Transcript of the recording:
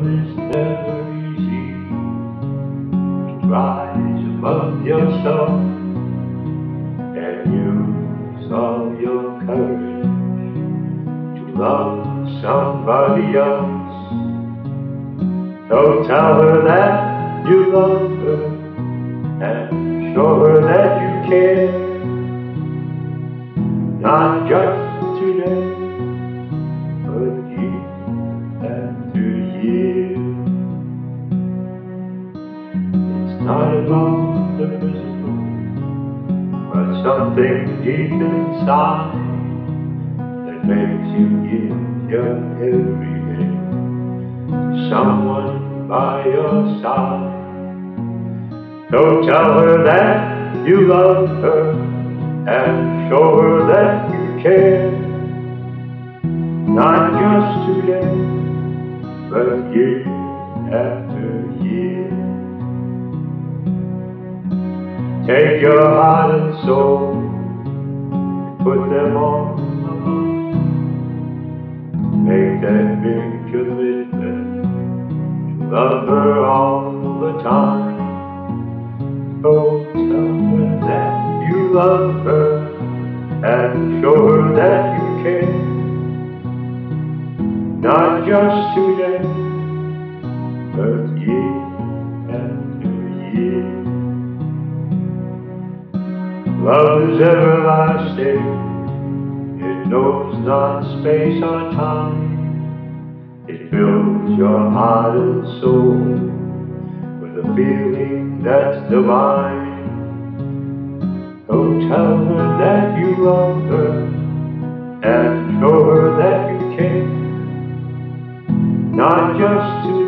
Love is never easy to rise above yourself and use all your courage to love somebody else. So tell her that you love her and show her that you care, not just today, but year after year. It's not about the physical, but something deep inside that makes you give your everything to someone by your side. So tell her that you love her and show her that you care, not just today, but year after year. Take your heart and soul and put them on the line. Make that big commitment to love her all the time. So tell her that you love her and show her that you care, not just today, but year after year. Love is everlasting, it knows not space or time. It fills your heart and soul with a feeling that's divine. So tell her that you love her and show her that you care, not just today,